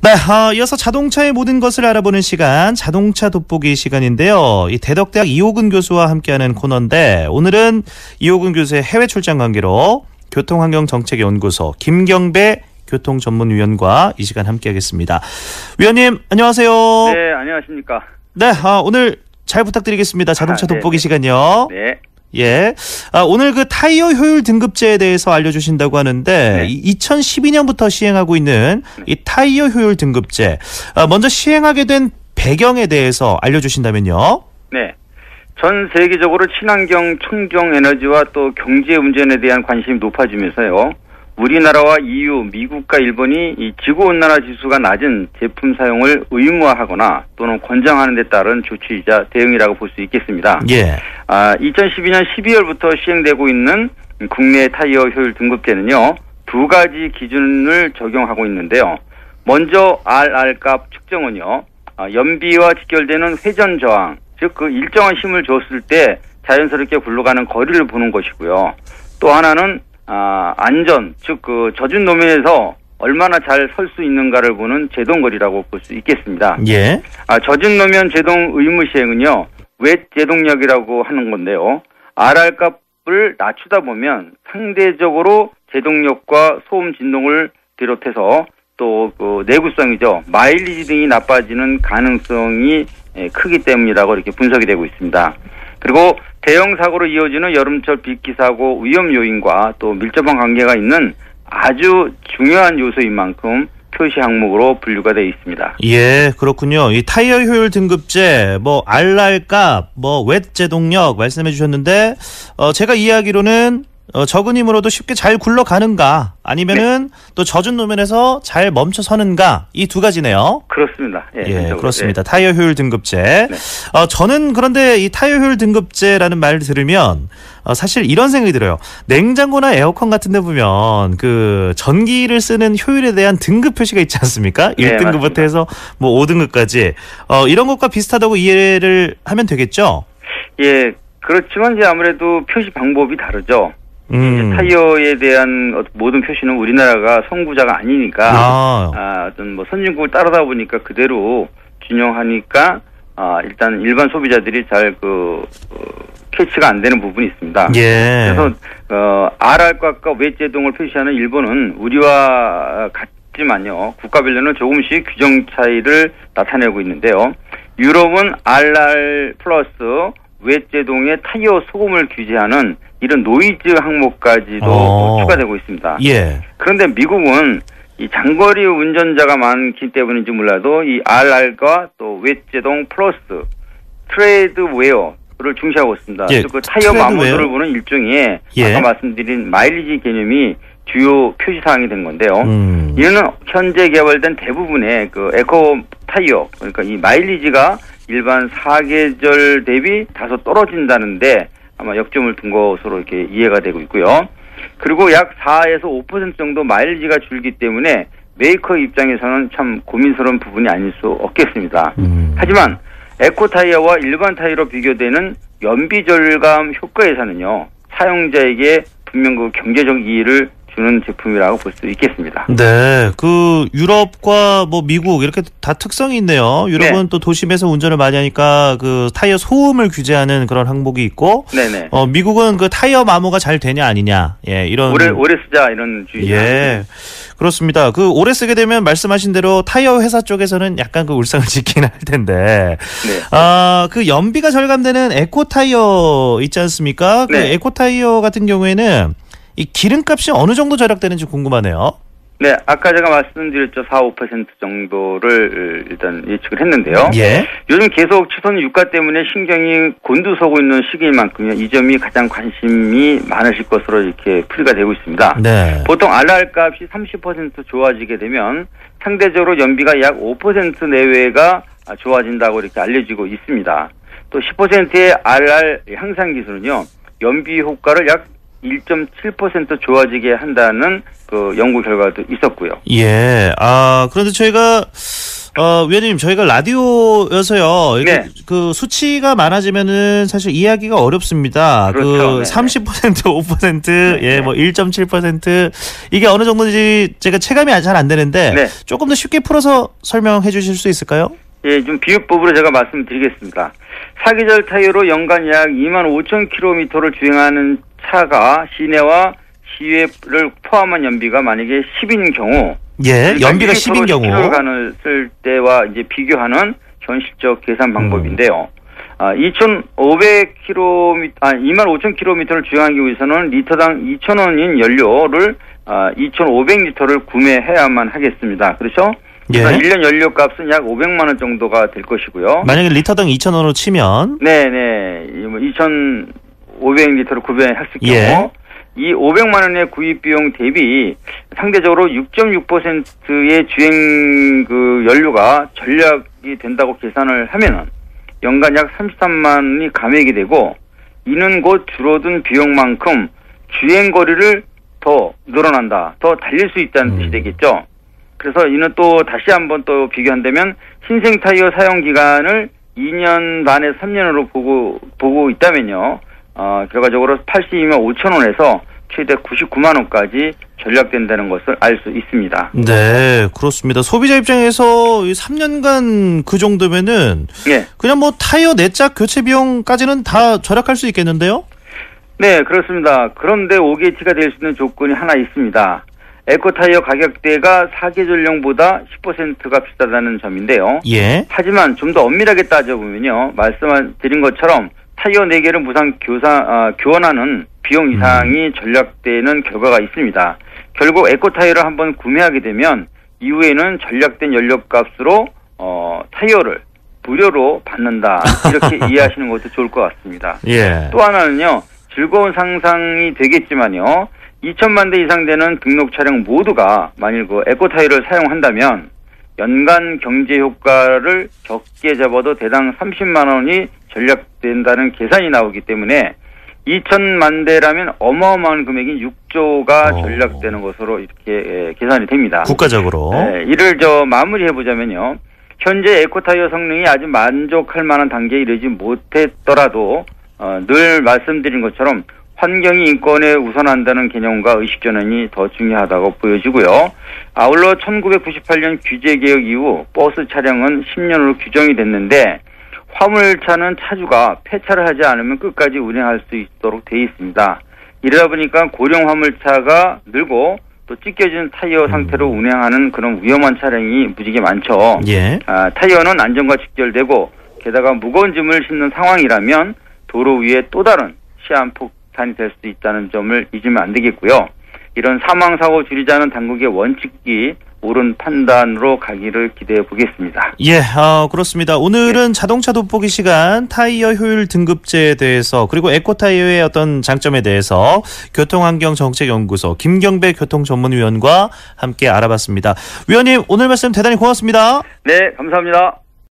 네, 이어서 자동차의 모든 것을 알아보는 시간, 자동차 돋보기 시간인데요. 이 대덕대학 이호근 교수와 함께하는 코너인데 오늘은 이호근 교수의 해외 출장 관계로 교통환경정책연구소 김경배 교통전문위원과 이 시간 함께하겠습니다. 위원님, 안녕하세요. 네, 안녕하십니까. 네, 오늘 잘 부탁드리겠습니다. 자동차 돋보기 시간요. 네. 예. 오늘 그 타이어 효율 등급제에 대해서 알려주신다고 하는데, 네. 2012년부터 시행하고 있는 이 타이어 효율 등급제, 먼저 시행하게 된 배경에 대해서 알려주신다면요. 네. 전 세계적으로 친환경, 청정 에너지와 또 경제 운전에 대한 관심이 높아지면서요. 우리나라와 EU, 미국과 일본이 이 지구온난화 지수가 낮은 제품 사용을 의무화하거나 또는 권장하는 데 따른 조치이자 대응이라고 볼 수 있겠습니다. 예. 2012년 12월부터 시행되고 있는 국내 타이어 효율 등급제는요. 두 가지 기준을 적용하고 있는데요. 먼저 RR값 측정은요. 연비와 직결되는 회전 저항, 즉 그 일정한 힘을 줬을 때 자연스럽게 굴러가는 거리를 보는 것이고요. 또 하나는 안전, 즉 그 젖은路面에서 얼마나 잘 설 수 있는가를 보는 제동거리라고 볼 수 있겠습니다. 예. 젖은路面제동 의무 시행은요. 웹 제동력이라고 하는 건데요. RR 값을 낮추다 보면 상대적으로 제동력과 소음 진동을 비롯해서 또 그 내구성이죠. 마일리지 등이 나빠지는 가능성이 크기 때문이라고 이렇게 분석이 되고 있습니다. 그리고 대형 사고로 이어지는 여름철 빗기 사고 위험 요인과 또 밀접한 관계가 있는 아주 중요한 요소인 만큼 표시 항목으로 분류가 되어 있습니다. 예, 그렇군요. 이 타이어 효율 등급제, RR값, 웹 제동력 말씀해 주셨는데, 제가 이해하기로는 적은 힘으로도 쉽게 잘 굴러가는가, 아니면은 또 젖은路面에서 잘 멈춰 서는가, 이 두 가지네요. 그렇습니다. 예, 그렇습니다. 네. 타이어 효율 등급제. 네. 저는 그런데 이 타이어 효율 등급제라는 말을 들으면 사실 이런 생각이 들어요. 냉장고나 에어컨 같은 데 보면 그 전기를 쓰는 효율에 대한 등급 표시가 있지 않습니까? 네, 1등급부터 해서 5등급까지. 이런 것과 비슷하다고 이해를 하면 되겠죠? 예, 그렇지만 이제 아무래도 표시 방법이 다르죠. 타이어에 대한 모든 표시는 우리나라가 선구자가 아니니까 어떤 선진국을 따르다 보니까 그대로 준용하니까 일단 일반 소비자들이 잘 캐치가 안 되는 부분이 있습니다. 예. 그래서 RR값과 웹제동을 표시하는 일본은 우리와 같지만요. 국가별로는 조금씩 규정 차이를 나타내고 있는데요. 유럽은 RR 플러스 웹제동의 타이어 소음을 규제하는 이런 노이즈 항목까지도 추가되고 있습니다. 예. 그런데 미국은 이 장거리 운전자가 많기 때문인지 몰라도 이 RR과 또 웹제동 플러스 트레드웨어를 중시하고 있습니다. 예. 그 타이어 마모도를 보는 일종의 아까 말씀드린 마일리지 개념이 주요 표시사항이 된 건데요. 이는 현재 개발된 대부분의 그 에코 타이어, 그러니까 이 마일리지가 일반 사계절 대비 다소 떨어진다는데 아마 역점을 둔 것으로 이렇게 이해가 되고 있고요. 그리고 약 4에서 5% 정도 마일리지가 줄기 때문에 메이커 입장에서는 참 고민스러운 부분이 아닐 수 없겠습니다. 하지만 에코 타이어와 일반 타이어로 비교되는 연비 절감 효과에서는요. 사용자에게 분명 그 경제적 이익을 주는 제품이라고 볼 수 있겠습니다. 네, 그 유럽과 미국 이렇게 다 특성이 있네요. 유럽은 또 도심에서 운전을 많이 하니까 그 타이어 소음을 규제하는 그런 항목이 있고, 네네. 미국은 그 타이어 마모가 잘 되냐 아니냐, 이런 오래 쓰자 이런 주의. 예, 그렇습니다. 그 오래 쓰게 되면 말씀하신 대로 타이어 회사 쪽에서는 약간 그 울상을 짓긴 할 텐데, 그 연비가 절감되는 에코 타이어 있지 않습니까? 그 에코 타이어 같은 경우에는 이 기름값이 어느 정도 절약되는지 궁금하네요. 네, 아까 제가 말씀드렸죠. 4-5% 정도를 일단 예측을 했는데요. 예. 요즘 계속 치솟는 유가 때문에 신경이 곤두서고 있는 시기인 만큼요. 이 점이 가장 관심이 많으실 것으로 이렇게 풀이가 되고 있습니다. 네. 보통 RR 값이 30% 좋아지게 되면 상대적으로 연비가 약 5% 내외가 좋아진다고 이렇게 알려지고 있습니다. 또 10%의 RR 향상 기술은요. 연비 효과를 약 1.7% 좋아지게 한다는 그 연구 결과도 있었고요. 예. 그런데 저희가 위원님, 저희가 라디오여서요. 네. 그 수치가 많아지면은 사실 이해하기가 어렵습니다. 그렇죠. 그 30%, 5%, 네. 예, 뭐 1.7% 이게 어느 정도인지 제가 체감이 잘 안 되는데 네. 조금 더 쉽게 풀어서 설명해 주실 수 있을까요? 예, 좀 비유법으로 제가 말씀드리겠습니다. 사계절 타이어로 연간 약 25,000km를 주행하는 차가 시내와 시외를 포함한 연비가 만약에 10인 경우, 예, 연비가 10인 경우 10km를 쓸 때와 이제 비교하는 현실적 계산 방법인데요. 25,000km를 주행하기 위해서는 리터당 2,000원인 연료를 2,500리터를 구매해야만 하겠습니다. 그렇죠? 예. 1년 연료 값은 약 500만 원 정도가 될 것이고요. 만약에 리터당 2,000원으로 치면 네네. 2,500리터를 구매했을 경우 예. 이 500만 원의 구입 비용 대비 상대적으로 6.6%의 주행 그 연료가 절약이 된다고 계산을 하면은 연간 약 33만 원이 감액이 되고, 이는 곧 줄어든 비용만큼 주행 거리를 더 늘어난다, 더 달릴 수 있다는 뜻이 되겠죠. 그래서 이는 또 다시 한번 또 비교한다면 신생 타이어 사용 기간을 2년 반에서 3년으로 보고 있다면요. 결과적으로 82만 5천 원에서 최대 99만 원까지 절약된다는 것을 알 수 있습니다. 네, 그렇습니다. 소비자 입장에서 3년간 그 정도면은 예. 그냥 뭐 타이어 내짝 교체 비용까지는 다 절약할 수 있겠는데요? 네, 그렇습니다. 그런데 5게이트가 될 수 있는 조건이 하나 있습니다. 에코타이어 가격대가 사계절용보다 10%가 비싸다는 점인데요. 예. 하지만 좀 더 엄밀하게 따져보면요, 말씀드린 것처럼 타이어 4개를 무상 교환하는 비용 이상이 절약되는 결과가 있습니다. 결국 에코타이어를 한번 구매하게 되면 이후에는 절약된 연료값으로 타이어를 무료로 받는다, 이렇게 이해하시는 것도 좋을 것 같습니다. 예. 또 하나는요, 즐거운 상상이 되겠지만요, 2,000만 대 이상 되는 등록 차량 모두가 만일 그 에코타이어를 사용한다면 연간 경제 효과를 적게 잡아도 대당 30만 원이 절약된다는 계산이 나오기 때문에 2,000만 대라면 어마어마한 금액인 6조가 절약되는 것으로 이렇게 계산이 됩니다. 국가적으로. 네, 이를 마무리해보자면요, 현재 에코타이어 성능이 아주 만족할 만한 단계에 이르지 못했더라도 늘 말씀드린 것처럼 환경이 인권에 우선한다는 개념과 의식전환이 더 중요하다고 보여지고요. 아울러 1998년 규제개혁 이후 버스 차량은 10년으로 규정이 됐는데 화물차는 차주가 폐차를 하지 않으면 끝까지 운행할 수 있도록 돼 있습니다. 이러다 보니까 고령 화물차가 늘고 또 찢겨진 타이어 상태로 운행하는 그런 위험한 차량이 무지개 많죠. 예. 타이어는 안전과 직결되고 게다가 무거운 짐을 싣는 상황이라면 도로 위에 또 다른 시한폭탄이 될 수 있다는 점을 잊으면 안 되겠고요. 이런 사망사고 줄이자는 당국의 원칙이 옳은 판단으로 가기를 기대해 보겠습니다. 예, 그렇습니다. 오늘은 자동차 돋보기 시간 타이어 효율 등급제에 대해서, 그리고 에코타이어의 어떤 장점에 대해서 교통환경정책연구소 김경배 교통전문위원과 함께 알아봤습니다. 위원님, 오늘 말씀 대단히 고맙습니다. 네, 감사합니다.